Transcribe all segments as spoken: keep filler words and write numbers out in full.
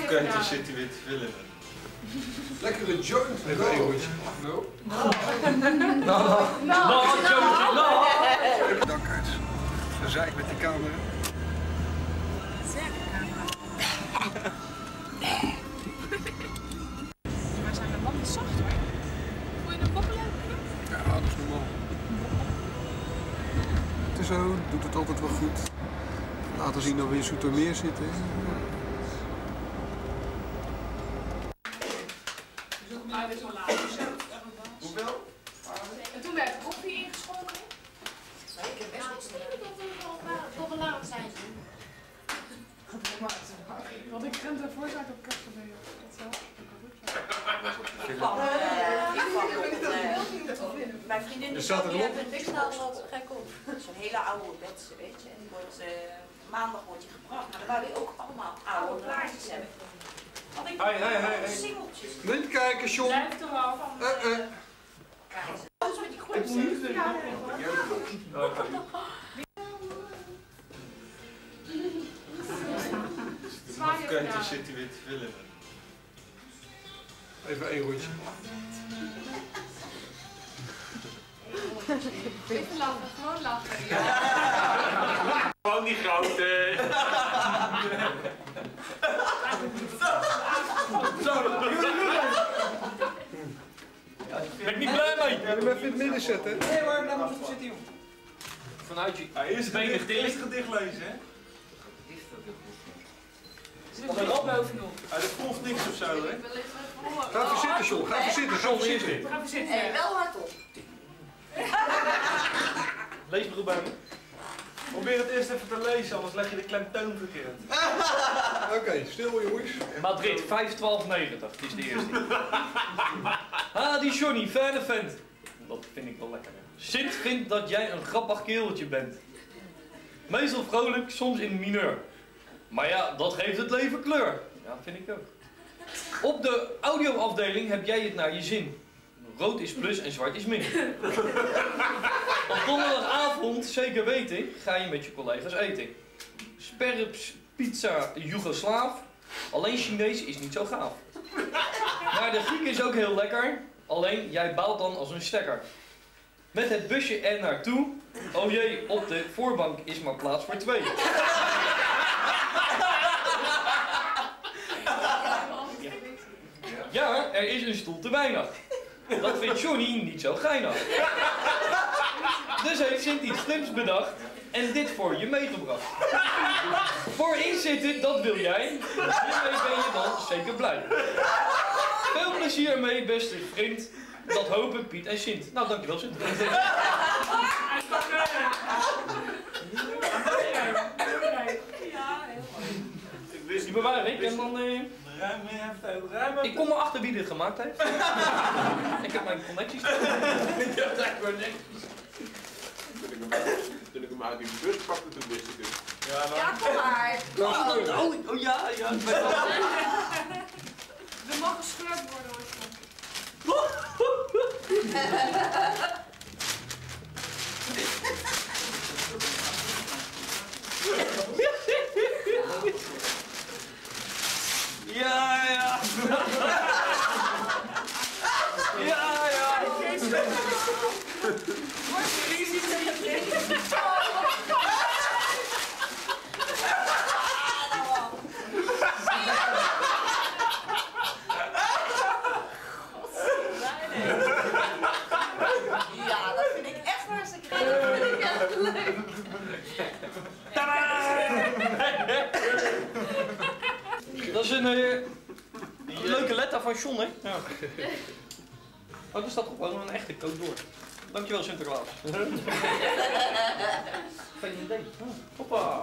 Keuter zit hij weer te filmen. Lekkere joint. Even een rondje. No. No. No. No. No. Dak uit. Gezeik met die camera. Zeker camera. Maar zijn de banden zacht hoor? Voel je de bobbelen? Ja, dat is normaal. Het is zo, doet het altijd wel goed. Laten zien dat we in Zoetermeer zitten. Hoeveel? En toen werd koffie ingeschonken. Ik heb best wel stevig dat we tot de laat zijn. Want ik rent ervoor uit op kast ben je. Dat zelf. Mijn vriendin die heeft een bikstaal wat gek op. Zo'n hele oude bed, weet je. En die wordt, uh, maandag wordt je gebracht. Maar dan wou die ook allemaal oude plaatjes hebben. Want ik Hey, hey, hey, hey. singeltjes. Niet kijken, John. Blijf toch al van. Uh, uh. Kijk, zo met die groene. Vanaf Keuter zit hij weer te filmen. Even een rondje. Even lachen, gewoon lachen. Ja. Gewoon die grote. Ben ik niet blij mee? Ja, dan even in het midden zetten. Nee hoor, daar moet je zitten joh. Vanuit je Ja, eerst benen gedicht, dicht. eerst gedicht lezen hè. Zit er nog bovenop? Ja, er volgt niks of zo hè. Ik wil even horen. Ga even zitten, John. Ga even zitten. Ga even zitten. Ga even zitten. Hé, wel hardop. Lees maar goed bij me. Probeer het eerst even te lezen, anders leg je de klemtoon verkeerd. Oké, okay, stil jongens. Madrid, vijf twaalf negentig, het is de eerste. Ah, die Johnny, fijne vent. Dat vind ik wel lekker. Hè. Sint vindt dat jij een grappig kereltje bent. Meestal vrolijk, soms in mineur. Maar ja, dat geeft het leven kleur. Ja, dat vind ik ook. Op de audioafdeling heb jij het naar je zin. Rood is plus en zwart is min. Op donderdagavond, zeker weten, ga je met je collega's eten. Sperps, pizza, Joegoslaaf. Alleen Chinees is niet zo gaaf. Maar de Griek is ook heel lekker. Alleen jij baalt dan als een stekker. Met het busje er naartoe. Oh jee, op de voorbank is maar plaats voor twee. Ja, er is een stoel te weinig. Dat vindt Johnny niet zo geinig. Dus heeft Sint iets slims bedacht en dit voor je meegebracht. Voor inzitten, dat wil jij. Hiermee ben je dan zeker blij. Veel plezier mee, beste vriend. Dat hopen Piet en Sint. Nou, dankjewel Sint. Die bewaar ik en dan... Uh... Ruim heeft ook ruim. Ik kom erachter wie dit gemaakt heeft. Ik heb mijn connecties. Ik heb daar connecties. Toen ik hem uit die bus pakte, toen wist ik het. Ja, maar... Ja, kom maar. Oh, oh, oh ja, ja. Er mag gescheurd worden hoor. Ja, ja. Ja, ja. Ja, dat vind ik echt hartstikke leuk. Dat vind ik echt leuk. Dat is een, uh, een leuke letter van John, hè? Ja. Oh, er staat gewoon een echte code door. Dankjewel Sinterklaas. Geen idee. Oh, hoppa.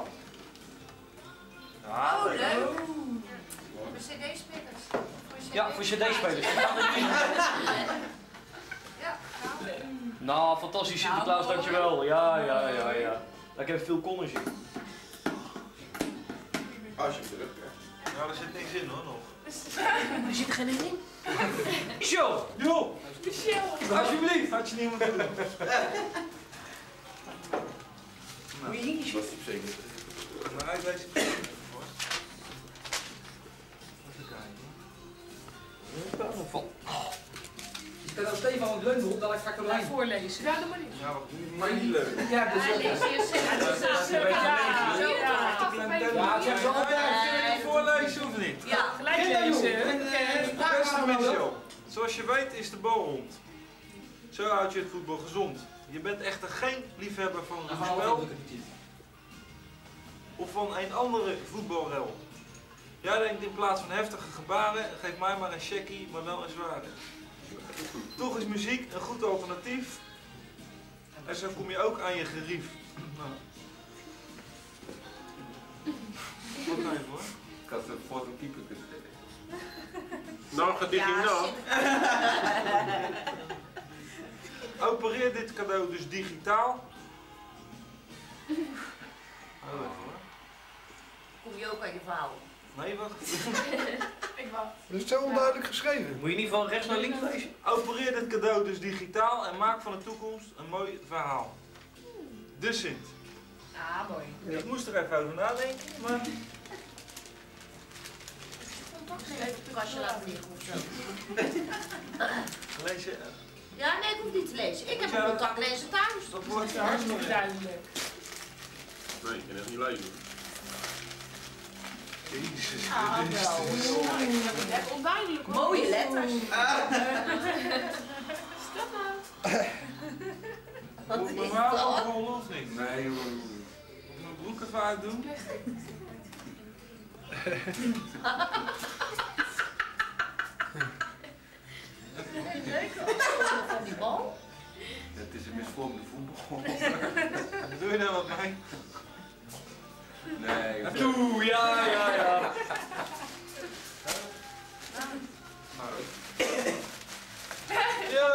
Oh, leuk. Voor cd-spelers. Ja, voor cd-spelers. Ja, Nou, fantastisch Sinterklaas, dankjewel. Ja, ja, ja, ja. Ik heb veel Collins in. Als je hem terug krijgt. Nou, er zit niks in hoor nog. er zit geen in. Zo! Jo! Michel! Alsjeblieft! Had je niet moeten doen. Moet je niet zo zeker. Maar uitlezen. bundel, dan ga ik er lijn. Voorlezen. Ja, doe maar niet. Ja, maar niet leuk. Ja, dus Ja, lees je zin. Ja, het is wel altijd. Voorlezen of niet? Ja. Gelijk lezen. Beste Michel, zoals je weet is de bal rond. Zo houd je het voetbal gezond. Je bent echter geen liefhebber van een spel of van een andere voetbalrel. Jij denkt in plaats van heftige gebaren, geef mij maar een checkie, maar wel een zware. Toch is muziek een goed alternatief. En zo kom je ook aan je gerief. Nou. Wat nou even hoor. Ik had het voor een keeper kunnen zeggen. Nou, gaat dit Ja, in nou. Opereer dit cadeau dus digitaal. Oh, even hoor. Kom je ook aan je verhaal? Nee, wacht. Ik wacht. Dat is zo onduidelijk geschreven. Moet je niet van rechts naar links lezen? Opereer dit cadeau dus digitaal en maak van de toekomst een mooi verhaal. De Sint. Ah, mooi. Ik moest er even over nadenken, maar... Even op de kastje laten liggen of zo. Lees je... Ja, nee, ik hoef niet te lezen. Ik heb een contactlezer thuis. Dat wordt Ja, hartstikke duidelijk. Nee, ik kan echt niet lezen. Jezus Ah, Christus. wel. Echt onduidelijk hoor. Mooie letters. Stop nou. Wat Moet ik mijn is verhaal dat? afrollen of niet? Nee, jongen. Moet ik mijn broek even uitdoen? Van die bal? Het is een misvormde voetbal. Wat doe je nou met mij? Nee, jongen. Doe, ja, ja, ja. Yo!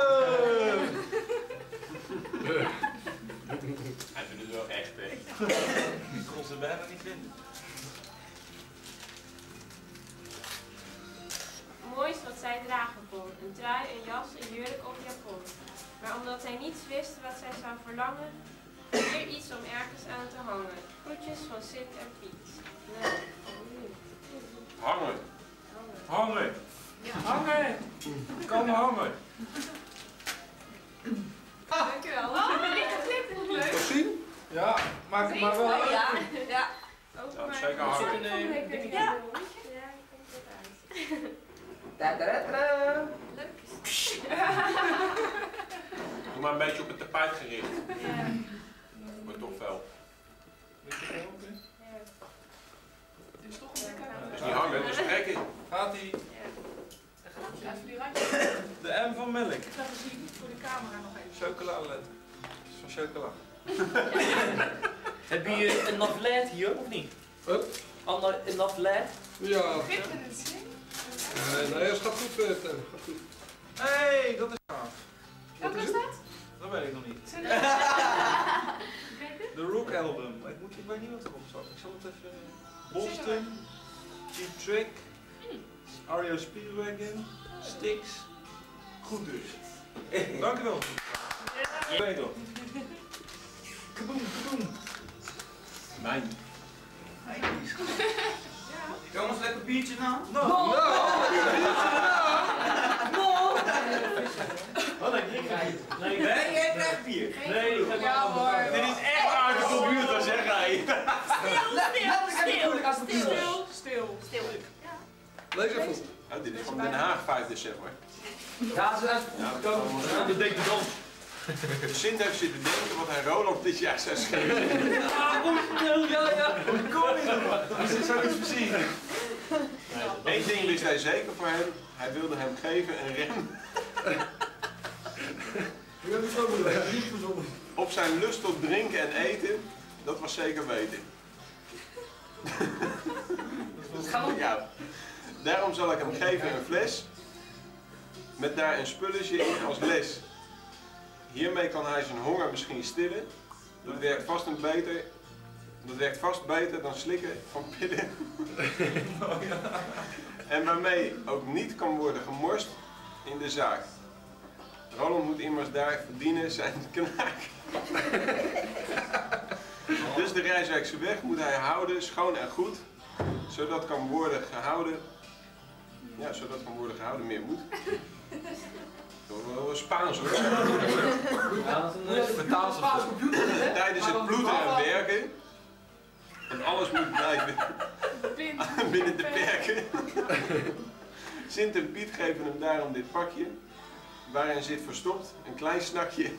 Hij vindt het wel echt, hè. Ik kon ze bijna niet vinden. Moois wat zij dragen kon, een trui, een jas, een jurk of japon. Maar omdat zij niets wist wat zij zou verlangen, weer iets om ergens aan te hangen. Groetjes van Sint en Piet. Nou, Hangen. Hangen! Ja, hangen. Kan hangen! Dankjewel. Oh, dit klinkt nog leuk. Nog zien? Ja, maak het maar wel Oh, uit. ja. Ja. ook Ja, maar... zeker hangen. Sorry, nee, ik denk Ja. ja, ik komt het uit. Da-da-da-da. Leuk Doe maar een beetje op het tapijt gericht. Ja. Maar toch fel. Weet je wel, oké? Ja. Dit is toch een lekker. Dat is niet hangen, dat is trekken. Gaat ie. Ja, even die randjes. De M van melk. Ik ga het zien voor de camera nog even. Chocoladeletter. Dat is van chocola. Heb je een naflet hier, of niet? Wat? Anna, een naflet? Ja. Fit met het zien. Nee, nee, het gaat goed, uh, Teun. Gaat goed. Hé, hey, dat is gaaf. Wat is dat? Dat weet ik nog niet. Zijn er- De Rock album. Ik, moet, ik weet niet wat erop zat. Ik zal het even... Boston, Cheap Trick, R E O Speedwagon, Styx. Goed dus. Dankjewel. Ja. Weet toch. Kaboom, kaboom. Mijn. Jongens, lekker biertje nou? No! No! Wat een ding. Nee, Nee, jij hebt echt bier. nee, ik heb Ja hoor. Dit is echt uit de computer, zeg hij. Stil, stil, stil. Stil, stil. Stil. Lees even op. Oh, dit is van Den Haag vijf december. Ja, ze zijn Ja, Ja, dat denkt de dans. de Sint heeft zitten denken wat hij Roland dit jaar zou schrijven. Ah, goed, ja, ja. Hoe kom je erop? Dat is zoiets voorzien. Eén ding wist hij zeker voor hem. Hij wilde hem geven een rem Ik heb het zo belegd. Niet verzonnen. op zijn lust tot drinken en eten. Dat was zeker weten. Ja. Daarom zal ik hem geven een fles. Met daar een spulletje in als les. Hiermee kan hij zijn honger misschien stillen. Dat werkt vast een beter. Dat werkt vast beter dan slikken van pillen. En waarmee ook niet kan worden gemorst in de zaak. Roland moet immers daar verdienen zijn knaak. Dus de Rijswijkse weg moet hij houden, schoon en goed. Zodat kan worden gehouden. Ja, zodat kan worden gehouden meer moet. Wel Spaans hoor. Ja, dat is een vertaald. Tijdens het ploeteren en werken. Want alles moet blijven binnen de perken. Sint en Piet geven hem daarom dit pakje. Waarin zit verstopt een klein snakje.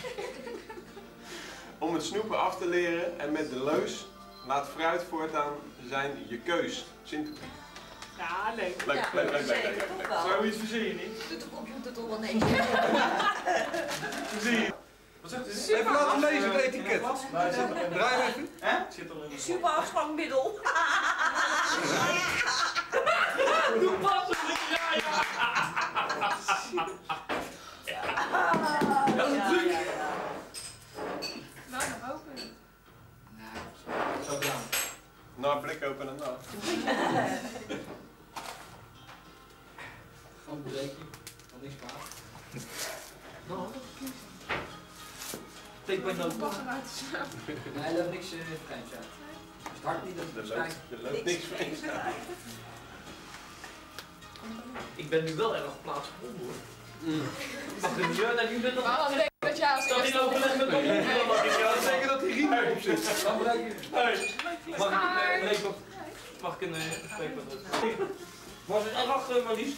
Om het snoepen af te leren en met de leus. Laat fruit voortaan zijn je keus. Sint. Ja, leuk. Leuk, Ja, leuk, leuk, leuk, zeker, leuk, toch leuk. wel. Zoiets verzin je niet. Doet de computer toch wel netjes. Verzin je. Wat zegt u? Even laten lezen het etiket. Draai even. Het zit al in de Super afslankmiddel. Doe pas op de draaien! Dat is een truc. Nou, nog open. Zo gedaan. Nou, blik openen nou. Gewoon breken. Van niks kwaad. Nou, take bij nood. Pas eruit te slaan. Nee, dat is niks vreemds uit. Het hart niet, dat Er is loopt, fijn. er loopt niks vreemds uit. Ik ben nu wel erg plaatsgevonden hoor. Mag ik niet? Nee, u bent nog Maar dan denk ik dat jij als Staat in eerste... overleg met mijn moeder, mag ik jou Zeker dat die riem erop zit. Dan bereik je. Hey. Mag ik een lepel? Mag ik een lepel? Was het erg, uh, Marlies?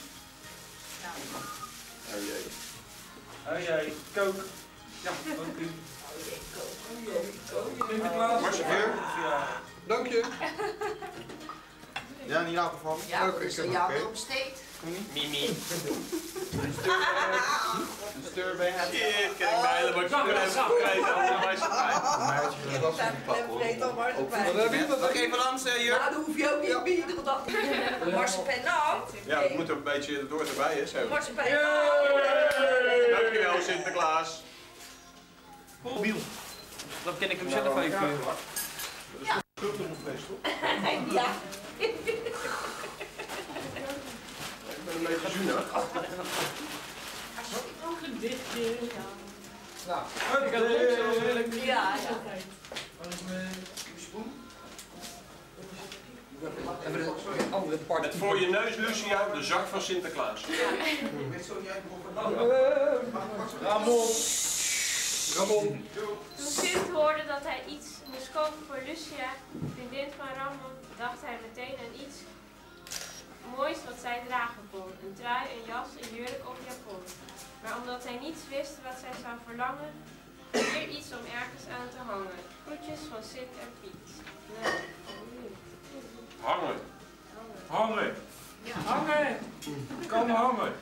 Oh jee. Oh jij, kook. Ja, ook u. Sinterklaas. Marsepeer. Ja. Dank je. Ja, niet laten vallen. Ja, Oké, dus oké. de jou erop steekt. Mimi. Een steur bij het. Shit, kan ik mij helemaal klem gekregen. Allemaal Ik heb daar klemvreet al Wat marsepein. heb je? Wat Nog heb je? even langs, uh, Jur. Nou, dan hoef je ook niet meer iedere dag marsepein nou. Ja, het moet er een beetje door erbij, hè, zo. Marsepein Dankjewel, Sinterklaas. Mobiel. Dan ken ik hem zelf even. Ja. Ja. Ik ben een beetje zuinig. Nou, ik heb het Ja, ja. Even een andere part. Met voor je neus, Lucia, de zak van Sinterklaas. Ramon. Ramon. Toen Sint hoorde dat hij iets moest kopen voor Lucia, vriendin van Ramon, dacht hij meteen aan iets moois wat zij dragen kon. Een trui, een jas, een jurk of japon. Maar omdat hij niets wist wat zij zou verlangen, weer iets om ergens aan te hangen. Groetjes van Sint en Piet. Nou, Hangen. Hangen. Hangen. Kom hangen.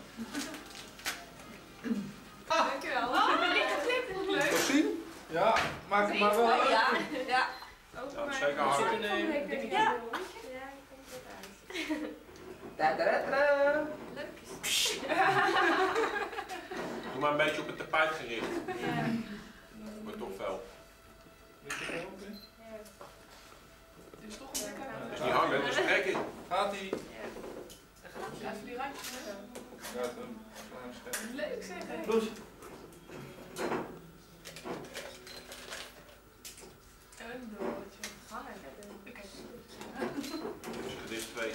Dankjewel. Oh, dat ligt een clip. Wat leuk. Nog zien? Ja, maak het maar wel Ja, uit. ja. Ja. ook Ja, maar... zeker hangen. Sorry, volgende week weer. Ja. Ja, ik komt het uit. Da, da, da, da. Leuk is het. Doe maar een beetje op het tapijt gericht. Ja. Wordt toch fel. Ja. Dus toch een lekker. Dat is niet hangen, dat is trekken. Gaat ie. Ja. Even die randjes. hè. Gaat hem. Leuk zeg. hè. Plus. Een broodje. Hangen. Oké. Dus gedicht twee.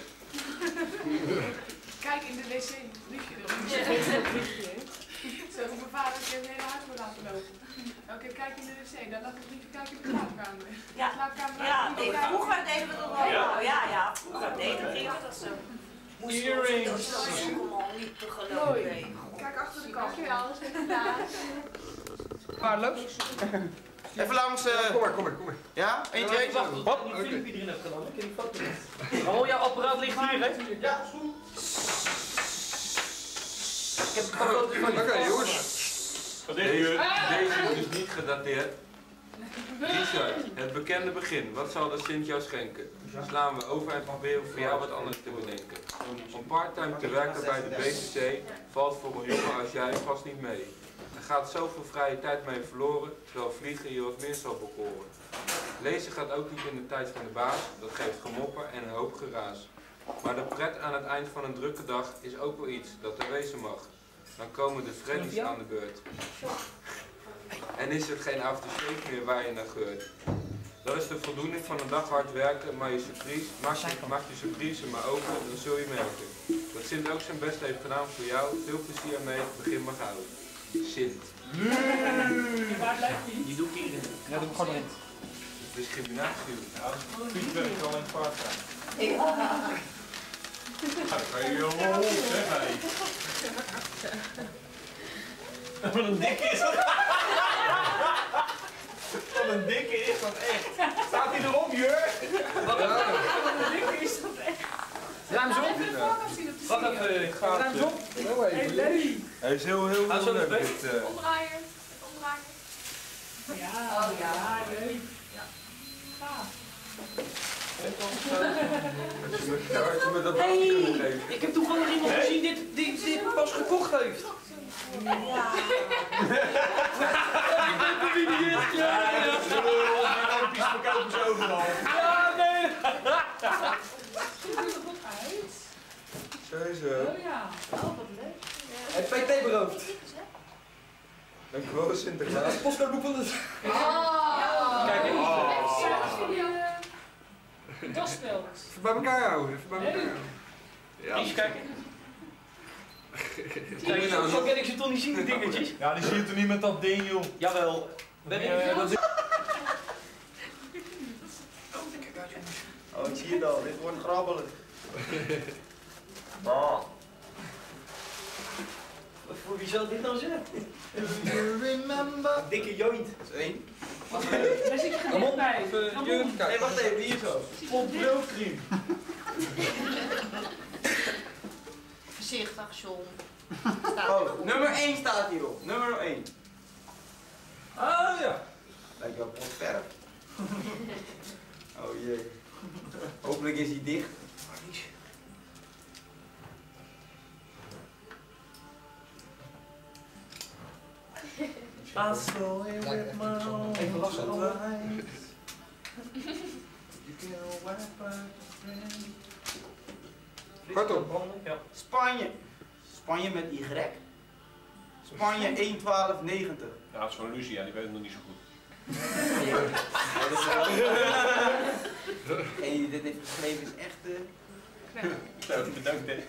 Kijk in de wc. Briefje erop. Zo, hoe mijn vader heeft het hele huis voor laten lopen. Elke keer kijk in de wc. Dan lag het briefje kijk in de slaapkamer. Ja. De slaapkamer. Ja, niet nee, kijken. vroeger deden we dat wel. Ja? Ja, ja. Vroeger deden we dat zo. Moesten we Earrings. dat zo allemaal niet te geloven. Kijk achter de kast. Dankjewel. Sinterklaas. Waarloos. Even langs. uh, Kom maar, kom maar, kom maar. Ja, één, twee. Wacht tot Hop, ik oké. die filmpje erin heb gedaan. Dan kan ik foto doen. Oh, jouw apparaat ligt hier, hè? Ja, is goed. Ik heb een foto van je. Oké, jongens. Deze, deze is niet gedateerd. Richard, het bekende begin. Wat zal de Sint jou schenken? Slaan we over en proberen voor jou wat anders te bedenken. Om parttime te werken bij de B C C valt voor een jongen als jij vast niet mee. Er gaat zoveel vrije tijd mee verloren, terwijl vliegen je wat meer zal bekoren. Lezen gaat ook niet in de tijd van de baas, dat geeft gemopper en een hoop geraas. Maar de pret aan het eind van een drukke dag is ook wel iets dat er wezen mag. Dan komen de Freddy's aan de beurt. En is er geen aftershave meer waar je naar geurt. Dat is de voldoening van een dag hard werken, maar je surprise, mag, je, mag je surprise maar open, dan zul je merken. Dat Sint ook zijn best heeft gedaan voor jou. Veel plezier mee, begin maar gauw. Sint. Waar blijft die? Die doe ik hier. Ja, doe ik gewoon in. Discriminatie. Ja, Piet werkt al in het paard zijn. Ja. Ja, dan kan je heel wel op, zeg hij. Wat een dikke is dat? Wat een dikke is dat echt. Staat hij erop, Jur? Wat een Dikke is dat echt. Ruim zo. Even de voorkant zien op de Wacht video. even, ik ga ruim zo. Hey, Larry. Hij is heel, heel, Gaat zo heel leuk. naar Dit, uh, Omdraaien. Omdraaien. Ja, Oh, ja. ja, leuk. Gaaf. Als je me, als je me dat water kunnen Hey, geven. ik heb toevallig iemand gezien die dit, dit pas gekocht heeft. Ja. Ik weet wie die is. Ja, ja. Die verkopen ze overal. Ja, nee. Ziet er goed uit. Sowieso. Oh ja. Oh, wat leuk. Hij heeft P T beroofd. Dankjewel Sinterklaas. Het postcodeboek van de... Oh. Kijk eens. Dat speelt. Even bij elkaar houden, even bij elkaar houden. Ja. Eens kijken. Kijk, zo, zo ken ik ze toch niet zien, die dingetjes. Ja, die zie je toch niet met dat ding, joh. Jawel. Ben ik Ja, dat is- Oh, ik zie het al. Dit wordt grabbelig. Voor wie zou dit nou zijn? Remember. Dikke joint. Dat is één. Daar zit je Kom op, gedicht bij. even Kom op. Jurk Nee, kijken. wacht even. Hier zo. Pot broodcreme. Voorzichtig, John. Oh, nummer één staat hierop. Nummer één. Ah ja. Lijkt wel pot verf. Oh jee. Hopelijk is hij dicht. I saw it with my own Even lachen. eyes. You can wipe out friend. Hardop. Ja. Spanje. Spanje met Y. Spanje één twaalf negentig. Ja, dat is van Lucia, die weet het nog niet zo goed. Ja, dat is wel. Degene die dit heeft geschreven is echt. Uh... Nou, bedankt hè.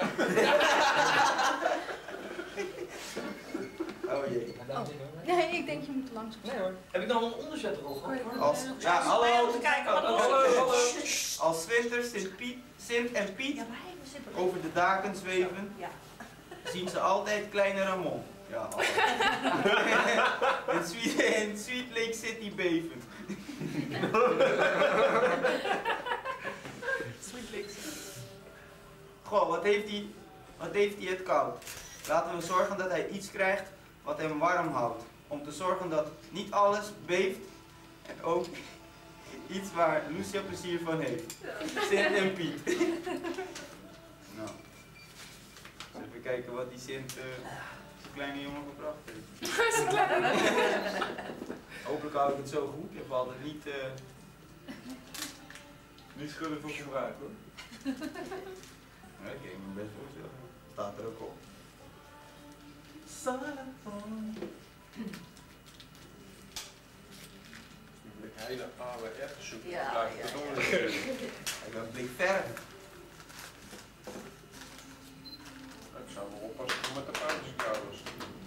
Oh jee. Nee, ik denk je moet langs. Nee hoor. Heb ik dan een onderzetter al gehad? Als, ja, hallo. Te kijken wat Hallo, er hallo. Als winter Sint, Piet, Sint en Piet Ja, maar hij zit er over de daken zweven, Ja. zien ze altijd kleine Ramon. Ja, altijd. in, Sweet, in Sweet Lake City beven. Sweet Licks. Goh, wat heeft hij wat heeft hij het koud? Laten we zorgen dat hij iets krijgt wat hem warm houdt. Om te zorgen dat niet alles beeft en ook iets waar Lucia plezier van heeft. Sint en Piet. Nou, eens even kijken wat die Sint, uh, zijn kleine jongen gebracht heeft. Hopelijk hou ik het zo goed. Je valt het niet... Uh... Niet schuldig voor gebruik hoor. Ja, ik kan me best voorstellen. Staat er ook op. De hele A W R zoek. Ja, Blijf ja, het ja. door. Ik ben blik verf. Ik zou wel oppassen voor met de pauzekouders.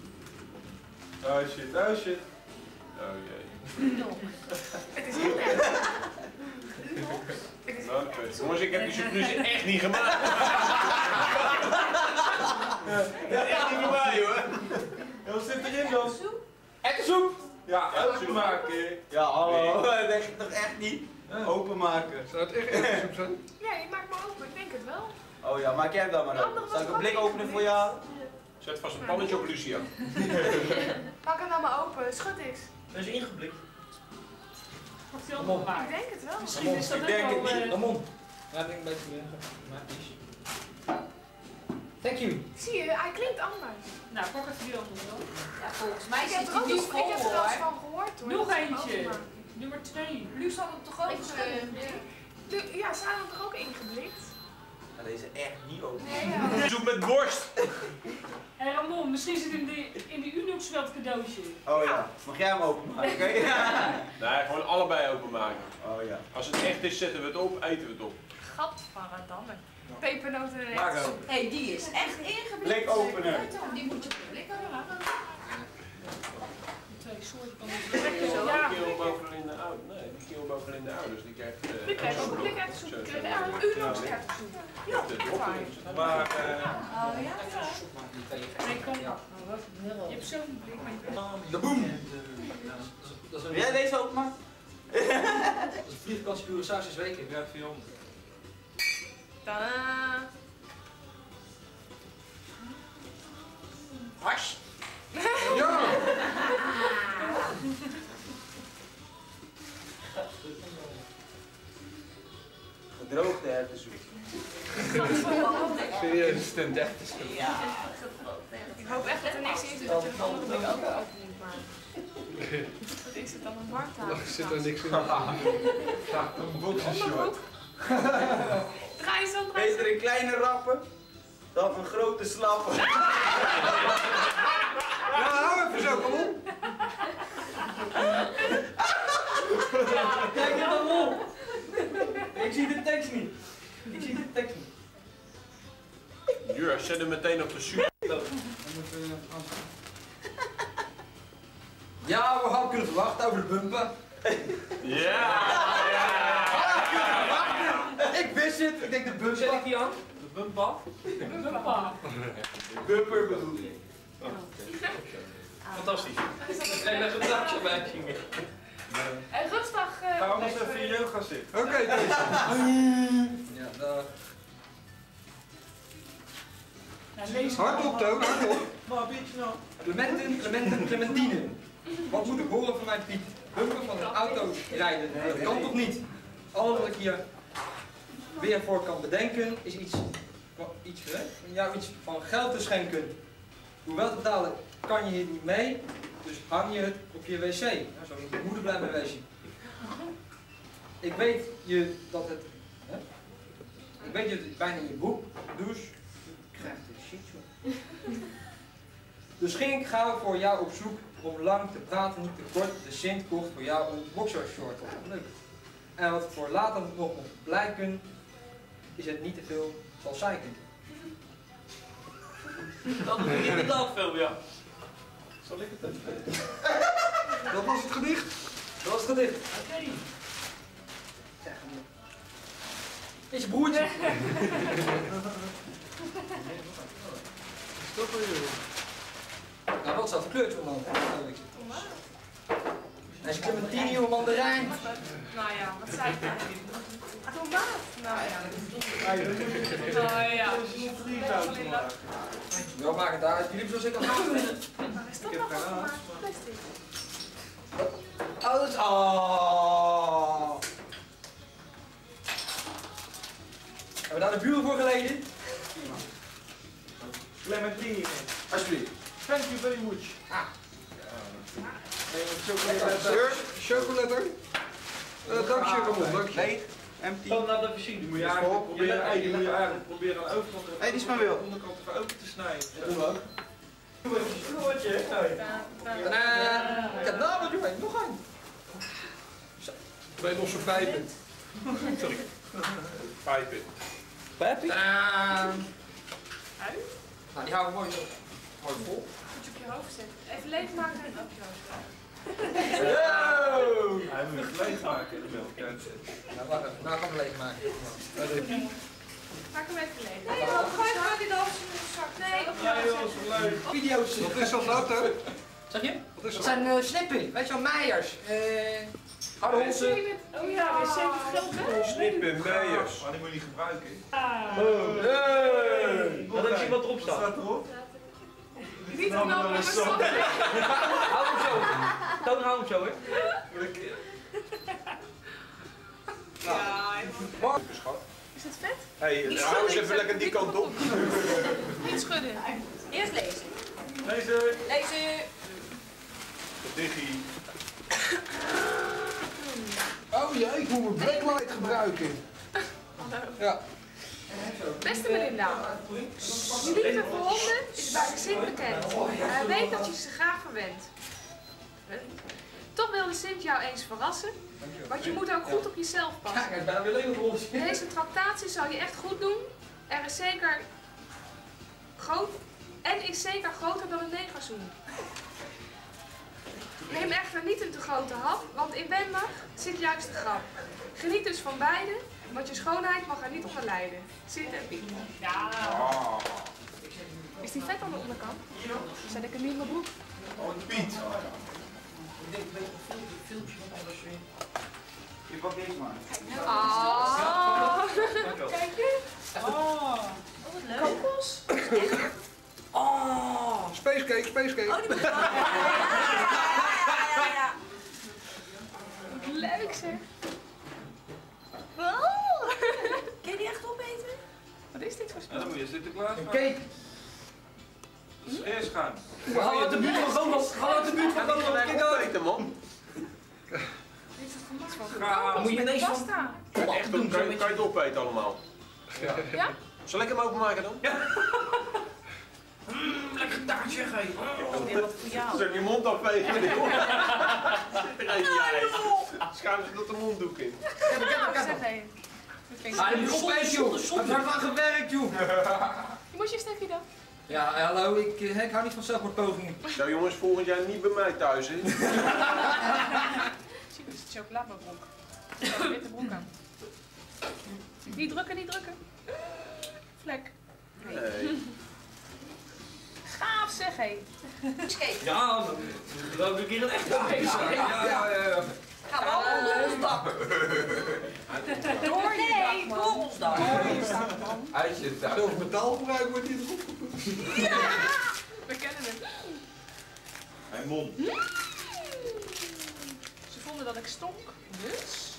Oh shit, oh shit. Oh jee. Het is heel erg. Het is Nou, dat weet ik. Jongens, ik heb die surprise echt niet gemaakt. Ja, echt niet bij mij hoor. Ja, wat zit erin dan? Ekkensoep? Ja, uitgemaken. Ja, hallo. Dat denk ik toch echt niet? Openmaken. Zou het echt ergens zijn? Ja, je maakt me open. Ik denk het wel. Oh ja, maak jij hem dan maar open. Zal ik een blik openen voor jou? Zet vast een pannetje op Lucia. Pak hem dan maar open. Schud eens. Dat is ingeblikt. Wat veel Ramon. Ik waard. denk het wel. Misschien is dat Ik ook denk wel... het niet. eh, Ramon. Ja, ik denk een beetje. Maar is. Thank you. Zie je, hij klinkt anders. Nou, pak even die andere dan. Ja, volgens mij Ik heb zit er ook hij nog, niet ik vol heb er wel eens hoor. van gehoord hoor. Nog dat ze hem eentje. openmaken. Nummer twee. Luus had hem toch ook... Even schudden. eh, Lu- Ja, ze hadden hem toch ook ingeblikt? Maar deze echt niet open. Nee, ja. Zoek met borst. Hé Ramon, misschien zit in de, in de Unox wel het cadeautje. Oh ja, mag jij hem openmaken? Oké? Nee, gewoon allebei openmaken. Oh ja. Als het echt is, zetten we het op, eten we het op. Gadverdamme. Pepernoten erin. Maak open. Hé, hey, die is echt ingeblikt. Blikopener. Die moet je op de blik hebben. Twee soorten kan Ja. Die keel bovenin de ouders. Nee, die keel bovenin de ouders. Die krijgt. Uh, Die krijgt ook een blik uit de soep. Ja, een Unox uit de soep. Ja, maar. Uh, Oh ja? Je hebt zo'n blik met De boem. Wil jij deze openmaken? Dat is een vliegvakantie Curaçao zes weken. Ik werk voor je om. Tadaa. Hars. Ja! Gedroogde hertensoep. Serieus. Instant echt te zoeken. Ja. Ik hoop echt dat er niks in zit dat je een andere blik ook open moet maken. Wat is het dan, een wartaal? Er zit er niks in. een boxershort. Draai eens dan, draai eens. Beter een kleine rappen dan een grote slappe. Ja, hou even zo, kom op. Kijk het dan op! Ik zie de tekst niet. Ik zie de tekst niet. Jur, zet hem meteen op de super. Ja, we hadden kunnen verwachten over de bumper. Ja! Ik wist het, ik denk de bumper. Zet ik die aan? De bumper? De bumper. Bumper bedoel ik. Fantastisch. En met een dakje bij gingen. En rustig. Uh, Ga anders even in yoga zitten. Oké, deze. Ja, daar. Ja, lees Hardop, Toon, hardop. Maar een beetje nou. Clementen, Clementen, Clementine. Wat moet ik horen van mijn Piet? Bumper van een auto rijden. Dat kan toch niet? Alles wat ik hier weer voor kan bedenken is iets, iets, hè? jou iets van geld te schenken. Hoewel te betalen kan je hier niet mee, dus hang je het op je wc. Ja, zo moet je moeder blijven wezen. Ik weet je dat het, hè? Ik weet je dat het bijna in je boek, douche, je krijgt dit shit joh. Dus ging ik gauw voor jou op zoek om lang te praten, niet te kort. De Sint kocht voor jou een boxershort op. Leuk. En wat voor later nog moet blijken, is het niet te veel zal zeiken. Dat is inderdaad veel, ja. Zal ik het even? Dat was het gedicht. Dat was het gedicht. Oké. Okay. Is je broertje. Stop maar joh. Nou, wat staat de kleurtje om dan? Hij is een clementine, jonge mandarijn. Nou ja, wat zei ik nou? Tomaat. Nou ja. Nou ja. Ja, maak het uit. Jullie hebben zo zeker gaan. Maar is dat nog wat gemaakt? Plastic. Oh, dat is... Oh. Hebben we daar de buren voor geleden? Clementine. Alsjeblieft. Thank you very much. Ah. Sir, chocolater. Uh, dank je, Ramon, dank je. Nee, empty. Dan laat even zien. Die moet je eigenlijk proberen, hey, die moet je eigenlijk proberen aan de overkant en Hey, die is van Wil. de onderkant even open te snijden. Dat doen we ook. Doe even een snoertje. Tadaa! Ik heb nou wat joh, nog een. Twee losse pijpen. Sorry. Pijpen. Peppy? Tadaa! Ui? Nou, die houden we mooi, mooi vol. Moet je op je hoofd zetten. Even leegmaken en op je hoofd zetten. Yo! Hij moet het leegmaken in de melk. Nou, wacht even. Nou gaan we leeg maken. Maak hem even leeg. Nee, dan gooi je die doos in de zak. Nee, op je Ja hoofd joh, zetten. is leuk. Video's. Wat is dat nou, Toon? Zeg je? Wat is Dat dat? zijn uh, snippen. Weet je wel, Meijers. Eh... Oude Holse. Oh ja, we zijn het geld weg. Snippen, Meijers. Maar die moet je niet gebruiken. Hey! Wat heb je wat erop staat? Wat staat erop? Niet om nou maar zo. Hou hem zo. Toon, hou hem zo, hè. Ja, is het vet? Hé, hey, hou eens even lekker die kant op. Niet schudden. Eerst lezen. Deze. Lezen. Diggie. Oh ja, ik moet mijn blacklight gebruiken. Ja. Beste Melinda, je liefde voor honden is bij de Sint bekend. Hij weet dat je ze graag verwendt. Toch wilde Sint jou eens verrassen, want je moet ook goed op jezelf passen. Kijk, ik ben weer alleen op Deze tractatie zal je echt goed doen. Er is zeker groot en is zeker groter dan een negerzoen. Neem echter niet een te grote hap, want inwendig zit juist de grap. Geniet dus van beide, want je schoonheid mag er niet onder lijden. Sint en Piet. Ja. Is die vet aan de onderkant? Zet ik hem niet in mijn broek? Oh, Piet. Ik denk, weet je, een filmpje van alles weer. Je pakt deze maar. Ah. Kijk je? Oh. Wat leuk. Kokos? Oh, spacecake, spacecake. Oh, die moet ja, ja, ja, ja. Leuk zeg. Wow. Kun je die echt opeten? Wat is dit voor spel? Ja, dan moet je Sinterklaas Een maken. cake. Dat is eerst gaan. Ga uit de buurt van Ronald. Ga uit de buurt van Ronald. Kijk uit. Opeten, man. Is dat voor iets van? Ga. Moet je ineens van... Pasta. Echt, dan kan je, kan je het opeten allemaal. Ja. Ja? Zal ik hem openmaken dan? Ja. Mm, lekker taartje, ga je. Oh, dit wat voor jou. Zet je mond afvegen. Zit er een jij. Schuim ze tot de monddoek in. Nou, zeg hé. Ah, die moet opeten, joh. Ik heb hard aan gewerkt, joh. Je moet je Steffi dan? Ja, hallo, ik, eh, ik hou niet van zelfmoordpogingen. Nou jongens, volgend jaar niet bij mij thuis, hè? Zie je, het is chocoladebroek. Ik heb een witte broek aan. Niet drukken, niet drukken. Vlek. Nee. Gaaf zeg hé. Ja, dan loop ik hier een echte bezig. Ja, ja, ja. Gaan we allemaal door ons dak. Door nee, door ons dak. Uit je tuin. Zelfs metaalgebruik wordt hier erop gepakt. Ja! We kennen hem. Mijn mond. Ze vonden dat ik stonk, dus...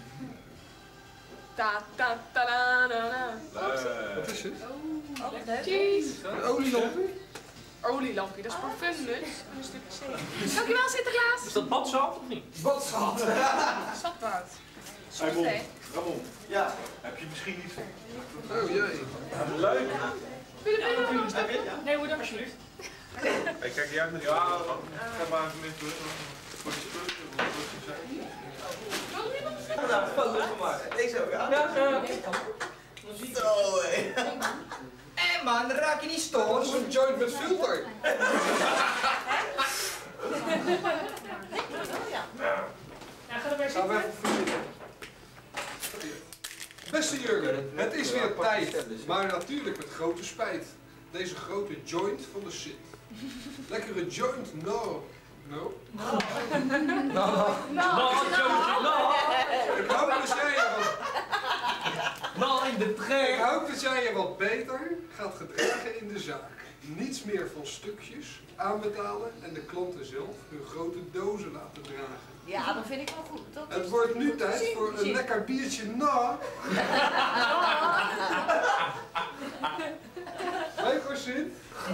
Ta ta ta da da da. Wat is het? Oh, cheese. Een olielampje? Olielampje, dat is parfum dus. Een stukje zeep. Dankjewel Sinterklaas. Is dat badzout of niet? Badschat. Zatwoud. Mijn mond. Hè? Ramon. Ja. Heb je misschien niet... Oh jee. Leuk. Wil je er nog een stukje? Nee hoor, dat alsjeblieft. Hey, kijk jij uit met die Ja, foto? ga maar even mee terug. Voor de spullen, wat je zei. Ja, een foto gemaakt. Deze ook, ja? Ja, ja. Zo, hé. Eh man, dan raak je niet Dat stoor. is een joint met filter. Ja, ga er weer Gaan we zitten. even verzitten. Beste Jurgen, het is weer tijd, maar natuurlijk met grote spijt. Deze grote joint van de Sint. Lekkere joint, no. No? Nou, nou. Nou, Jootje, nou. Ik hoop dat jij je wat, Nou, in de ik trein. hoop dat jij je wat beter gaat gedragen in de zaak. Niets meer van stukjes, aanbetalen en de klanten zelf hun grote dozen laten dragen. Ja, dat vind ik wel goed. Dat Het is- wordt nu dat is tijd voor een zin. lekker biertje na. Leuk hoor, Sint.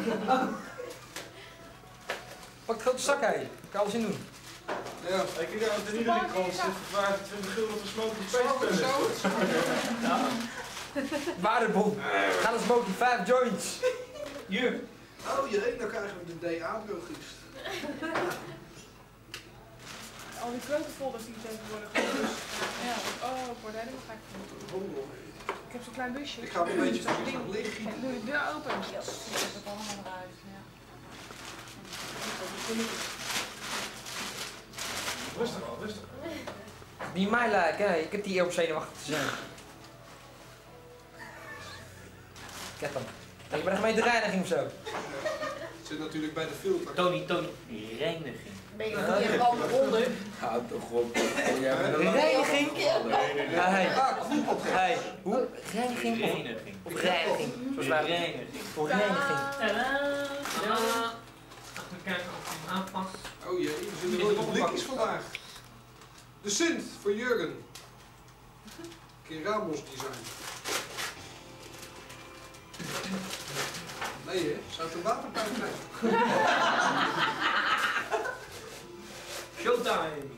Pak de grote zak, hé. Ik kan alles in doen. Ja. Ik denk dat er in iedere krant zit voor vijfentwintig gulden voor smoking Zo, zo. Waardebon. Ga naar Smoky, vijf joints. Hier. Oh jee, dan krijgen we de D A-drogist. Al die grote folders die tegenwoordig dus. Ja. Oh, ik word helemaal gek van. Ik heb zo'n klein busje. Ik ga een beetje Zo'n van ding. liggen. Doe je deur open. Yes, ik heb het allemaal eruit. Ja. Rustig al, rustig. Niet mij lijken, hè. Ik heb die eer om zenuwachtig te zijn. Kijk dan. Je bent echt mee de reiniging of zo? Het zit natuurlijk bij de filter. Tony, Tony. Reiniging. Ben je nog hier al onder? Houd toch op. Reiniging? Hey. Ah, knoepot. Hey. Hoe? Reiniging of, Reiniging. of reiniging? Zoals wij Reiniging. Of reiniging. Tadaa. Ja. Even kijken of ik hem aanpas. Oh jee, we zitten wel in blikjes vandaag. De Sint voor Jurgen. Keramos design. Nee hè, zou het een waterpijp zijn? Showtime.